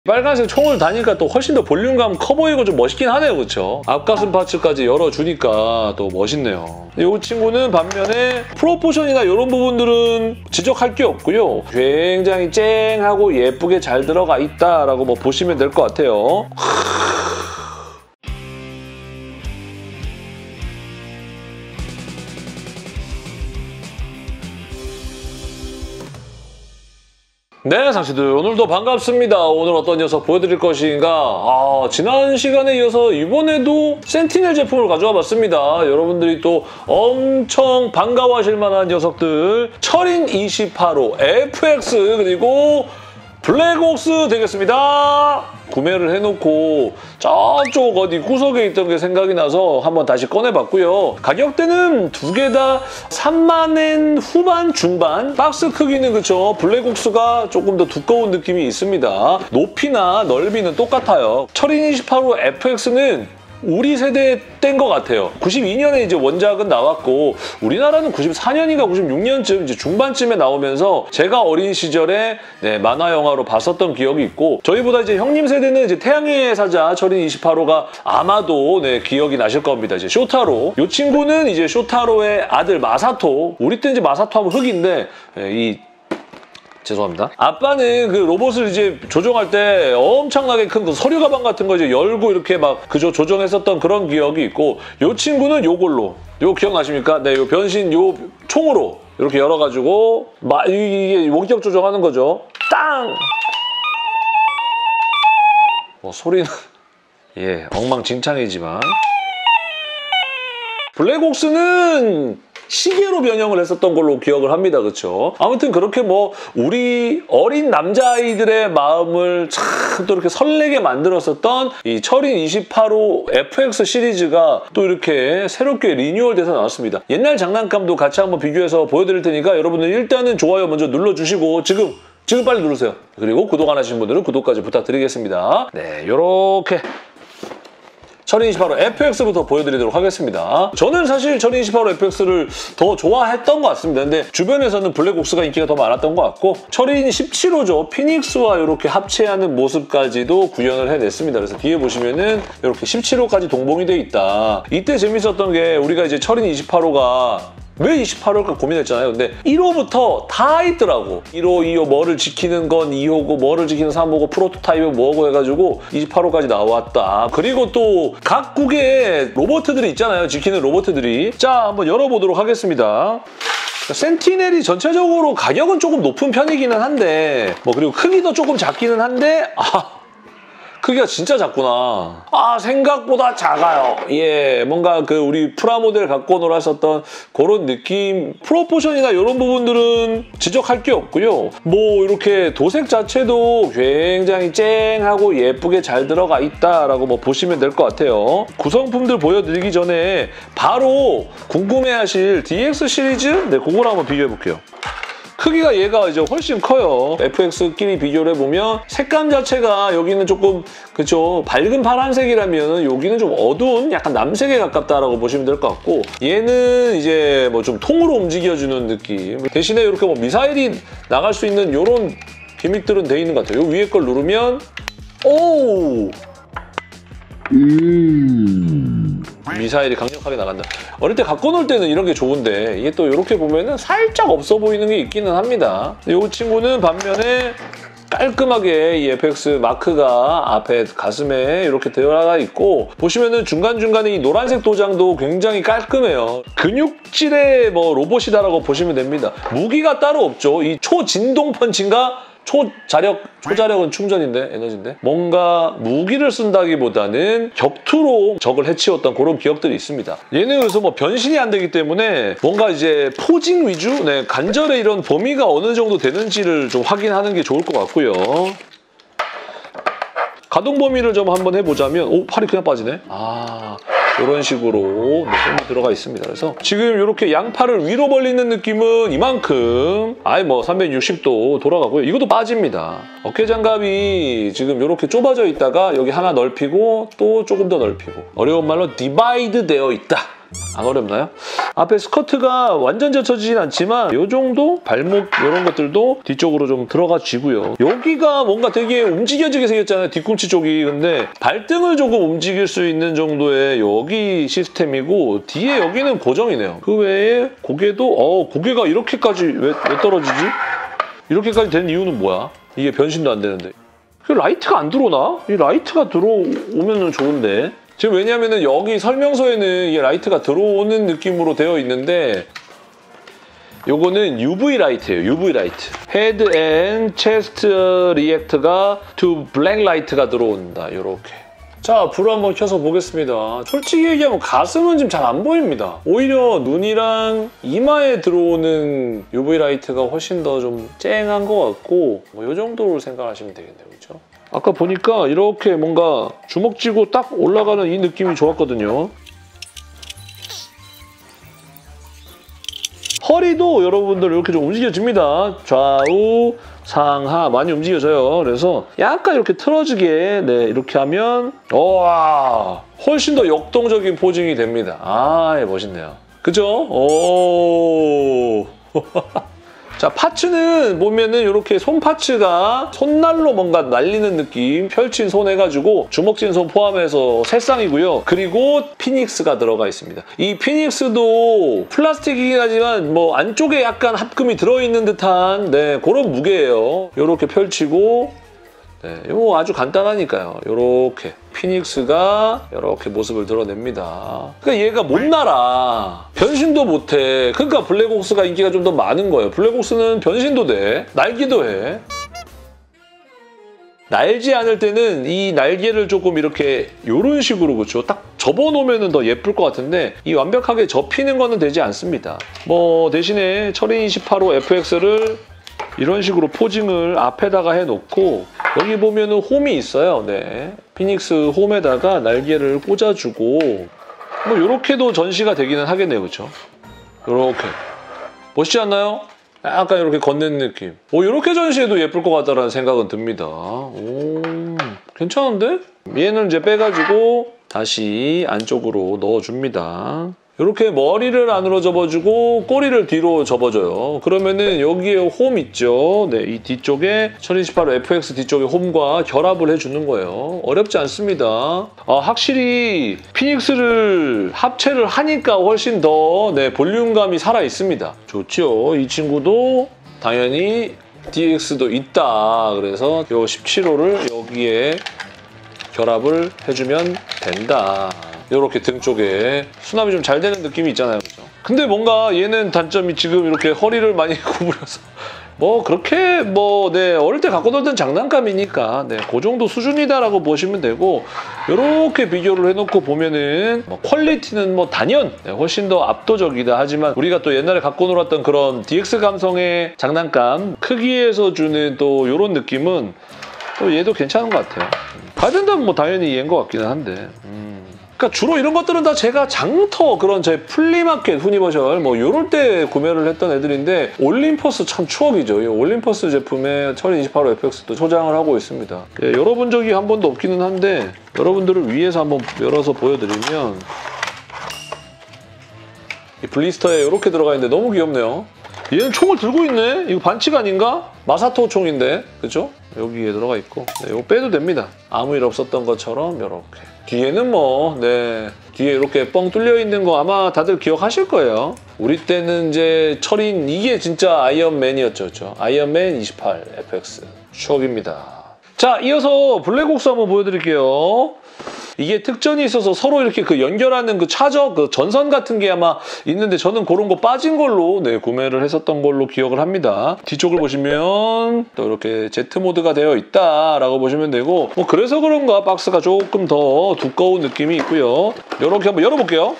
빨간색 총을 다니까 또 훨씬 더 볼륨감 커 보이고 좀 멋있긴 하네요, 그렇죠? 앞가슴 파츠까지 열어주니까 또 멋있네요. 이 친구는 반면에 프로포션이나 이런 부분들은 지적할 게 없고요. 굉장히 쨍하고 예쁘게 잘 들어가 있다라고 뭐 보시면 될 것 같아요. 네, 상씨들 오늘도 반갑습니다. 오늘 어떤 녀석 보여드릴 것인가? 지난 시간에 이어서 이번에도 센티넬 제품을 가져와 봤습니다. 여러분들이 또 엄청 반가워하실 만한 녀석들 철인 28호 FX 그리고 블랙옥스 되겠습니다. 구매를 해놓고 저쪽 어디 구석에 있던 게 생각이 나서 한번 다시 꺼내봤고요. 가격대는 두 개 다 3만엔 후반, 중반. 박스 크기는 그쵸. 블랙옥스가 조금 더 두꺼운 느낌이 있습니다. 높이나 넓이는 똑같아요. 철인 28호 FX는 우리 세대 땐 것 같아요. 92년에 이제 원작은 나왔고 우리나라는 94년인가 96년쯤 이제 중반쯤에 나오면서 제가 어린 시절에 만화 영화로 봤었던 기억이 있고 저희보다 이제 형님 세대는 이제 태양의 사자 철인 28호가 아마도 기억이 나실 겁니다. 이제 쇼타로. 이 친구는 이제 쇼타로의 아들 마사토. 우리 때 이제 마사토 하면 흑인데 죄송합니다. 아빠는 그 로봇을 이제 조종할 때 엄청나게 큰 그 서류 가방 같은 거 이제 열고 이렇게 막 그저 조종했었던 그런 기억이 있고 요 친구는 요걸로 요 기억나십니까? 네, 요 변신 요 총으로 이렇게 열어가지고 이게 원격 조정하는 거죠. 땅! 소리는 엉망진창이지만 블랙옥스는 시계로 변형을 했었던 걸로 기억을 합니다. 그렇죠? 아무튼 그렇게 뭐 우리 어린 남자아이들의 마음을 참 또 이렇게 설레게 만들었었던 이 철인 28호 FX 시리즈가 또 이렇게 새롭게 리뉴얼돼서 나왔습니다. 옛날 장난감도 같이 한번 비교해서 보여드릴 테니까 여러분들 일단은 좋아요 먼저 눌러주시고 지금 빨리 누르세요. 그리고 구독 안 하신 분들은 구독까지 부탁드리겠습니다. 네, 요렇게 철인 28호 FX부터 보여드리도록 하겠습니다. 저는 사실 철인 28호 FX를 더 좋아했던 것 같습니다. 근데 주변에서는 블랙옥스가 인기가 더 많았던 것 같고 철인 17호죠. 피닉스와 이렇게 합체하는 모습까지도 구현을 해냈습니다. 그래서 뒤에 보시면은 이렇게 17호까지 동봉이 돼 있다. 이때 재밌었던 게 우리가 이제 철인 28호가 왜 28호일까 고민했잖아요. 근데 1호부터 다 있더라고. 1호, 2호 뭐를 지키는 건 2호고 뭐를 지키는 3호고 프로토타입은 뭐고 해가지고 28호까지 나왔다. 그리고 또 각국의 로버트들이 있잖아요. 지키는 로버트들이. 자, 한번 열어보도록 하겠습니다. 센티넬이 전체적으로 가격은 조금 높은 편이기는 한데 그리고 크기도 조금 작기는 한데 크기가 진짜 작구나. 생각보다 작아요. 뭔가 그 우리 프라모델 갖고 놀았었던 그런 느낌. 프로포션이나 이런 부분들은 지적할 게 없고요. 이렇게 도색 자체도 굉장히 쨍하고 예쁘게 잘 들어가 있다라고 보시면 될 것 같아요. 구성품들 보여드리기 전에 바로 궁금해하실 DX 시리즈? 그걸 한번 비교해볼게요. 크기가 얘가 이제 훨씬 커요. FX끼리 비교를 해보면 색감 자체가 여기는 조금 그쵸 밝은 파란색이라면 여기는 좀 어두운 약간 남색에 가깝다라고 보시면 될 것 같고 얘는 이제 좀 통으로 움직여주는 느낌. 대신에 이렇게 미사일이 나갈 수 있는 이런 기믹들은 돼 있는 것 같아요. 요 위에 걸 누르면 미사일이 강력하게 나간다. 어릴 때 갖고 놀 때는 이런 게 좋은데 이게 또 이렇게 보면은 살짝 없어 보이는 게 있기는 합니다. 이 친구는 반면에 깔끔하게 이 FX 마크가 앞에 가슴에 이렇게 들어가 있고 보시면은 중간중간에 이 노란색 도장도 굉장히 깔끔해요. 근육질의 로봇이다라고 보시면 됩니다. 무기가 따로 없죠. 이 초진동 펀치인가? 초자력은 충전인데 에너지인데 뭔가 무기를 쓴다기보다는 격투로 적을 해치웠던 그런 기억들이 있습니다. 얘는 그래서 변신이 안 되기 때문에 뭔가 이제 포징 위주? 관절의 이런 범위가 어느 정도 되는지를 좀 확인하는 게 좋을 것 같고요. 가동 범위를 좀 한번 해보자면 팔이 그냥 빠지네? 이런 식으로 폼이 들어가 있습니다. 그래서 지금 이렇게 양팔을 위로 벌리는 느낌은 이만큼 360도 돌아가고요. 이것도 빠집니다. 어깨 장갑이 지금 이렇게 좁아져 있다가 여기 하나 넓히고 또 조금 더 넓히고 어려운 말로 디바이드 되어 있다. 안 어렵나요? 앞에 스커트가 완전 젖혀지진 않지만 이 정도 발목 이런 것들도 뒤쪽으로 좀 들어가지고요. 여기가 뭔가 되게 움직여지게 생겼잖아요. 뒤꿈치 쪽이. 근데 발등을 조금 움직일 수 있는 정도의 여기 시스템이고 뒤에 여기는 고정이네요. 그 외에 고개도 고개가 이렇게까지 왜 떨어지지? 이렇게까지 된 이유는 뭐야? 이게 변신도 안 되는데. 라이트가 안 들어오나? 이 라이트가 들어오면 좋은데. 지금 왜냐면은 여기 설명서에는 이게 라이트가 들어오는 느낌으로 되어 있는데 요거는 UV 라이트예요. UV 라이트. 헤드 앤 체스트 리액트가 to 블랙 라이트가 들어온다. 요렇게. 자, 불을 한번 켜서 보겠습니다. 솔직히 얘기하면 가슴은 지금 잘 안 보입니다. 오히려 눈이랑 이마에 들어오는 UV 라이트가 훨씬 더 좀 쨍한 것 같고 뭐 이 정도로 생각하시면 되겠네요. 그렇죠? 아까 보니까 이렇게 뭔가 주먹 쥐고 딱 올라가는 이 느낌이 좋았거든요. 허리도 여러분들 이렇게 좀 움직여집니다. 좌우, 상하 많이 움직여져요. 그래서 약간 이렇게 틀어지게 이렇게 하면 와 훨씬 더 역동적인 포징이 됩니다. 멋있네요. 그죠? 오. 자, 파츠는 보면은 이렇게 손 파츠가 손날로 뭔가 날리는 느낌, 펼친 손 해가지고 주먹진 손 포함해서 3쌍이고요. 그리고 피닉스가 들어가 있습니다. 이 피닉스도 플라스틱이긴 하지만 뭐 안쪽에 약간 합금이 들어있는 듯한 그런 무게예요. 이렇게 펼치고 이거 아주 간단하니까요. 이렇게 피닉스가 이렇게 모습을 드러냅니다. 그러니까 얘가 못 날아. 변신도 못해. 그러니까 블랙옥스가 인기가 좀 더 많은 거예요. 블랙옥스는 변신도 돼. 날기도 해. 날지 않을 때는 이 날개를 조금 이렇게 이런 식으로 그렇죠. 딱 접어놓으면 더 예쁠 것 같은데 이 완벽하게 접히는 거는 되지 않습니다. 뭐 대신에 철인 28호 FX를 이런 식으로 포징을 앞에다가 해놓고 여기 보면은 홈이 있어요. 피닉스 홈에다가 날개를 꽂아주고 뭐 이렇게도 전시가 되기는 하겠네요. 그렇죠? 이렇게 멋있지 않나요? 약간 이렇게 걷는 느낌. 이렇게 전시해도 예쁠 것 같다라는 생각은 듭니다. 오, 괜찮은데? 얘는 이제 빼가지고 다시 안쪽으로 넣어줍니다. 이렇게 머리를 안으로 접어주고 꼬리를 뒤로 접어줘요. 그러면은 여기에 홈 있죠. 이 뒤쪽에 철인 18호 FX 뒤쪽에 홈과 결합을 해주는 거예요. 어렵지 않습니다. 확실히 피닉스를 합체를 하니까 훨씬 더 볼륨감이 살아있습니다. 좋죠. 이 친구도 당연히 DX도 있다. 그래서 이 17호를 여기에 결합을 해주면 된다. 이렇게 등 쪽에 수납이 좀 잘 되는 느낌이 있잖아요. 그렇죠? 근데 뭔가 얘는 단점이 지금 이렇게 허리를 많이 구부려서 뭐 그렇게 어릴 때 갖고 놀던 장난감이니까 그 정도 수준이다라고 보시면 되고 이렇게 비교를 해놓고 보면은 퀄리티는 단연 훨씬 더 압도적이다. 하지만 우리가 또 옛날에 갖고 놀았던 그런 DX 감성의 장난감 크기에서 주는 또 이런 느낌은 또 얘도 괜찮은 것 같아요. 가야 된다면 당연히 얘인 것 같기는 한데 그러니까 주로 이런 것들은 다 제가 장터 그런 제 플리마켓 후니버셜 요럴 때 구매를 했던 애들인데 올림퍼스 참 추억이죠. 이 올림퍼스 제품에 철인 28호 FX도 초장을 하고 있습니다. 열어본 적이 한 번도 없기는 한데 여러분들을 위해서 한번 열어서 보여드리면 이 블리스터에 이렇게 들어가 있는데 너무 귀엽네요. 얘는 총을 들고 있네? 이거 반칙 아닌가? 마사토 총인데, 그죠? 여기에 들어가 있고 이거 빼도 됩니다. 아무 일 없었던 것처럼 이렇게. 뒤에는 뒤에 이렇게 뻥 뚫려 있는 거 아마 다들 기억하실 거예요. 우리 때는 이제 철인 이게 진짜 아이언맨이었죠. 그렇죠? 아이언맨 28 FX 추억입니다. 자, 이어서 블랙옥스 한번 보여드릴게요. 이게 특전이 있어서 서로 이렇게 연결하는 차저 전선 같은 게 아마 있는데 저는 그런 거 빠진 걸로 구매를 했었던 걸로 기억을 합니다. 뒤쪽을 보시면 또 이렇게 Z 모드가 되어 있다라고 보시면 되고 그래서 그런가 박스가 조금 더 두꺼운 느낌이 있고요. 이렇게 한번 열어볼게요.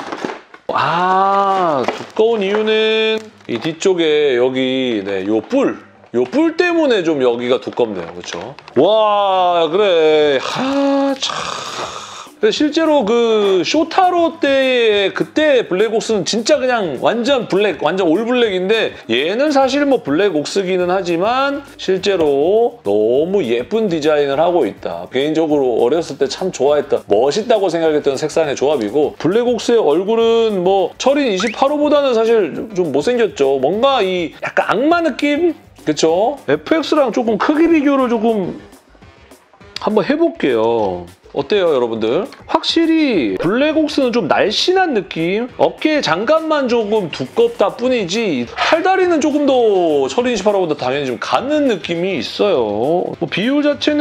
두꺼운 이유는 이 뒤쪽에 여기 요 뿔 때문에 좀 여기가 두껍네요. 그렇죠? 와, 그래. 참. 실제로 그 쇼타로 때 그때 블랙옥스는 진짜 그냥 완전 블랙, 완전 올블랙인데 얘는 사실 뭐 블랙옥스기는 하지만 실제로 너무 예쁜 디자인을 하고 있다. 개인적으로 어렸을 때 참 좋아했던, 멋있다고 생각했던 색상의 조합이고 블랙옥스의 얼굴은 뭐 철인 28호보다는 사실 좀 못생겼죠. 뭔가 이 약간 악마 느낌? 그쵸? FX랑 조금 크기 비교를 조금 한번 해볼게요. 어때요, 여러분들? 확실히 블랙옥스는 좀 날씬한 느낌? 어깨 장갑만 조금 두껍다 뿐이지 팔다리는 조금 더 철인 28호보다 당연히 좀 가는 느낌이 있어요. 뭐 비율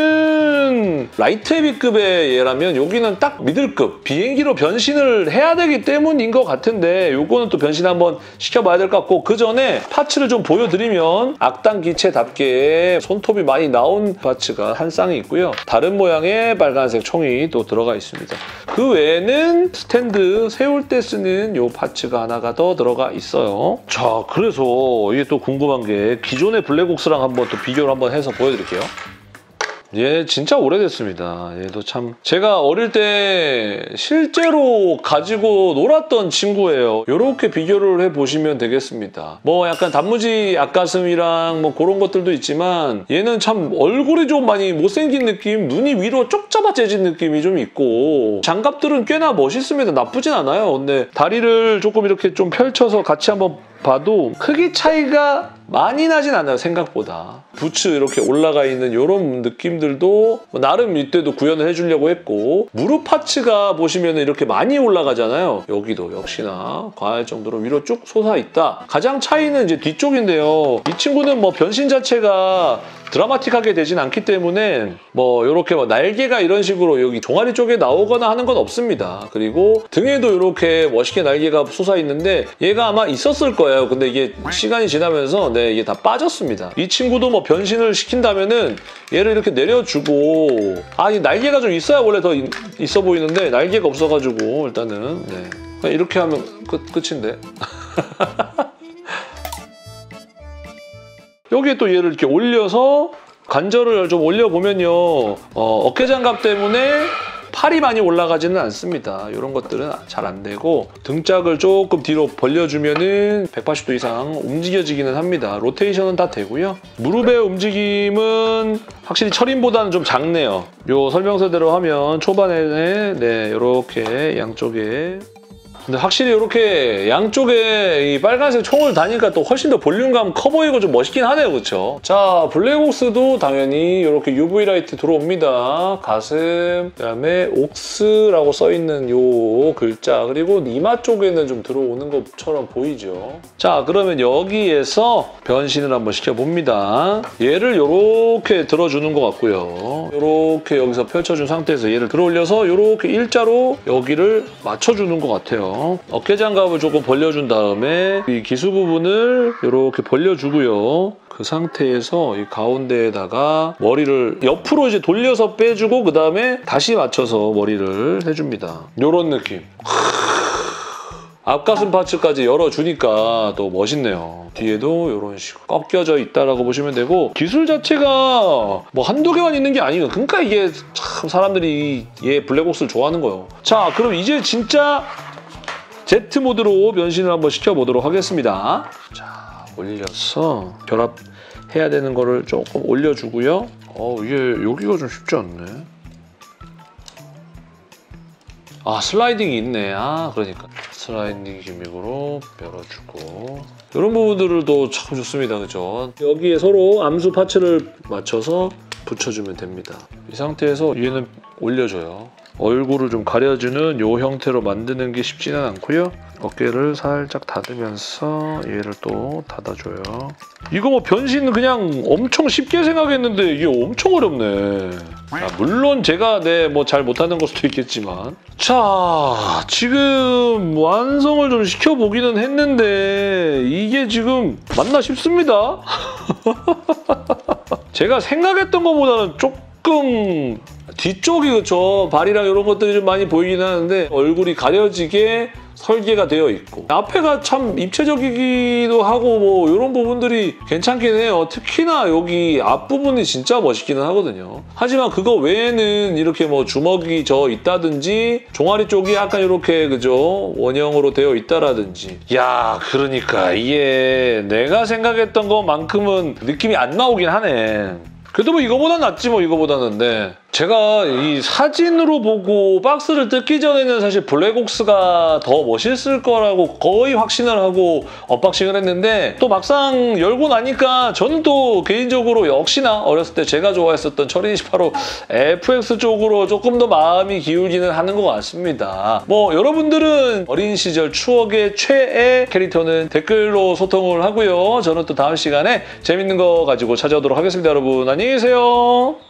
자체는 라이트 헤비급의 얘라면 여기는 딱 미들급, 비행기로 변신을 해야 되기 때문인 것 같은데 요거는 또 변신 한번 시켜봐야 될 것 같고 그 전에 파츠를 좀 보여드리면 악당 기체답게 손톱이 많이 나온 파츠가 한 쌍이 있고요. 다른 모양의 빨간색 총 이 또 들어가 있습니다. 그 외에는 스탠드 세울 때 쓰는 요 파츠가 하나가 더 들어가 있어요. 자, 그래서 이게 또 궁금한 게 기존의 블랙옥스랑 한번 또 비교를 한번 해서 보여드릴게요. 얘 진짜 오래됐습니다. 얘도 참 제가 어릴 때 실제로 가지고 놀았던 친구예요. 이렇게 비교를 해보시면 되겠습니다. 뭐 약간 단무지 앞가슴이랑 뭐 그런 것들도 있지만 얘는 참 얼굴이 좀 많이 못생긴 느낌, 눈이 위로 쪽 잡아 재진 느낌이 좀 있고 장갑들은 꽤나 멋있습니다. 나쁘진 않아요. 근데 다리를 조금 이렇게 좀 펼쳐서 같이 한번 봐도 크기 차이가 많이 나진 않아요, 생각보다. 부츠 이렇게 올라가 있는 이런 느낌들도 나름 이때도 구현을 해주려고 했고 무릎 파츠가 보시면 이렇게 많이 올라가잖아요. 여기도 역시나 과할 정도로 위로 쭉 솟아있다. 가장 차이는 이제 뒤쪽인데요. 이 친구는 뭐 변신 자체가 드라마틱하게 되진 않기 때문에 뭐 이렇게 뭐 날개가 이런 식으로 여기 종아리 쪽에 나오거나 하는 건 없습니다. 그리고 등에도 이렇게 멋있게 날개가 솟아있는데 얘가 아마 있었을 거예요. 근데 이게 시간이 지나면서 이게 다 빠졌습니다. 이 친구도 뭐 변신을 시킨다면은 얘를 이렇게 내려주고 이 날개가 좀 있어야 원래 더 있어 보이는데 날개가 없어가지고 일단은 그냥 이렇게 하면 끝인데. 여기에 또 얘를 이렇게 올려서 관절을 좀 올려보면요. 어깨장갑 때문에 팔이 많이 올라가지는 않습니다. 이런 것들은 잘 안 되고 등짝을 조금 뒤로 벌려주면은 180도 이상 움직여지기는 합니다. 로테이션은 다 되고요. 무릎의 움직임은 확실히 철인보다는 좀 작네요. 요 설명서대로 하면 초반에 이렇게 양쪽에 근데 확실히 이렇게 양쪽에 이 빨간색 총을 다니까 또 훨씬 더 볼륨감 커 보이고 좀 멋있긴 하네요. 그렇죠? 자, 블랙옥스도 당연히 이렇게 UV 라이트 들어옵니다. 가슴, 그다음에 옥스라고 써있는 요 글자, 그리고 이마 쪽에는 좀 들어오는 것처럼 보이죠. 자, 그러면 여기에서 변신을 한번 시켜봅니다. 얘를 이렇게 들어주는 것 같고요. 이렇게 여기서 펼쳐준 상태에서 얘를 들어올려서 이렇게 일자로 여기를 맞춰주는 것 같아요. 어깨장갑을 조금 벌려준 다음에 이 기수 부분을 이렇게 벌려주고요. 그 상태에서 이 가운데에다가 머리를 옆으로 이제 돌려서 빼주고 그 다음에 다시 맞춰서 머리를 해줍니다. 이런 느낌. 앞가슴 파츠까지 열어주니까 또 멋있네요. 뒤에도 이런 식으로 꺾여져 있다라고 보시면 되고 기술 자체가 뭐 한두 개만 있는 게 아니에요. 그러니까 이게 참 사람들이 얘 블랙옥스를 좋아하는 거예요. 자, 그럼 이제 진짜 Z 모드로 변신을 한번 시켜보도록 하겠습니다. 자, 올려서 결합해야 되는 거를 조금 올려주고요. 이게 여기가 좀 쉽지 않네. 슬라이딩이 있네. 그러니까 슬라이딩 기믹으로 열어주고 이런 부분들도 참 좋습니다. 그죠? 여기에 서로 암수 파츠를 맞춰서 붙여주면 됩니다. 이 상태에서 얘는 올려줘요. 얼굴을 좀 가려주는 이 형태로 만드는 게 쉽지는 않고요. 어깨를 살짝 닫으면서 얘를 또 닫아줘요. 이거 뭐 변신 그냥 엄청 쉽게 생각했는데 이게 엄청 어렵네. 물론 제가 뭐 잘 못하는 걸 수도 있겠지만 자, 지금 완성을 좀 시켜보기는 했는데 이게 지금 맞나 싶습니다. 제가 생각했던 것보다는 조금 뒤쪽이 그렇죠. 발이랑 이런 것들이 좀 많이 보이긴 하는데 얼굴이 가려지게 설계가 되어 있고 앞에가 참 입체적이기도 하고 뭐 이런 부분들이 괜찮긴 해요. 특히나 여기 앞부분이 진짜 멋있기는 하거든요. 하지만 그거 외에는 이렇게 뭐 주먹이 져 있다든지 종아리 쪽이 약간 이렇게 그죠? 원형으로 되어 있다라든지 야 그러니까 이게 내가 생각했던 것만큼은 느낌이 안 나오긴 하네. 그래도 뭐 이거보다는 낫지 뭐 이거보다는. 네. 제가 이 사진으로 보고 박스를 뜯기 전에는 사실 블랙옥스가 더 멋있을 거라고 거의 확신을 하고 언박싱을 했는데 또 막상 열고 나니까 저는 또 개인적으로 역시나 어렸을 때 제가 좋아했었던 철인28호 FX 쪽으로 조금 더 마음이 기울기는 하는 것 같습니다. 뭐 여러분들은 어린 시절 추억의 최애 캐릭터는 댓글로 소통을 하고요. 저는 또 다음 시간에 재밌는 거 가지고 찾아오도록 하겠습니다. 여러분 안녕히 계세요.